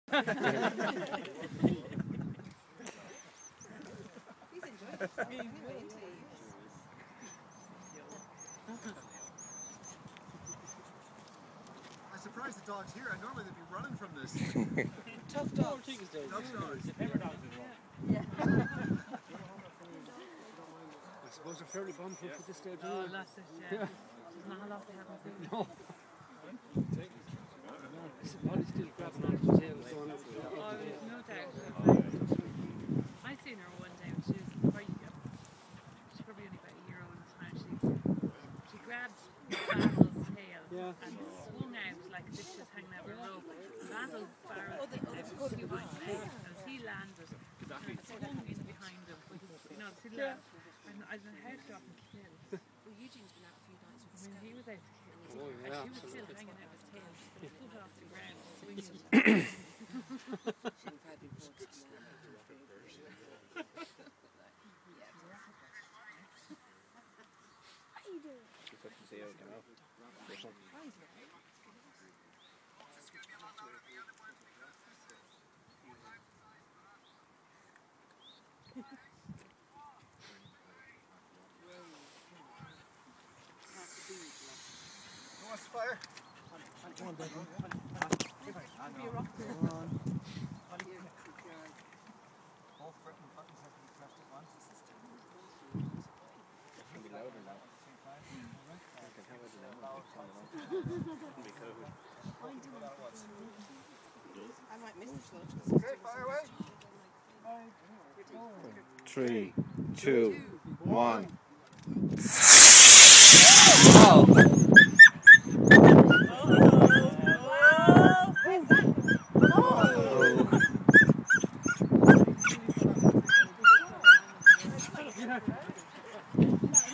I'm surprised the dog's here. Normally they'd be running from this. Tough dogs. Tough dogs. Yeah. I suppose they're fairly bomb-proof at this stage. Oh, that's it, yeah. There's not a lot they haven't seen. No. It's probably still grabbing onto the tail and so on. Oh, there's no doubt. I seen her one day when she was quite young. She's probably only about a year old at the time. She grabbed Basil's tail and swung out like as if she was hanging out with a rope. Basil barreled behind him as he landed and swung in behind him with his, you know, I don't know how she often killed. Well, Eugene's been out a few nights with When he was out to kill, Oh, and yeah, she was still hanging out his tail, just put a foot off the ground, swinging. Shouldn't have had been forced to come out. What are you doing? Who wants to fire? Come on, Declan. Both Britain buttons have to be pressed at once. It can be louder now. You can have it in the I might miss this one. Okay, fire away. 3, 2, 1. Oh!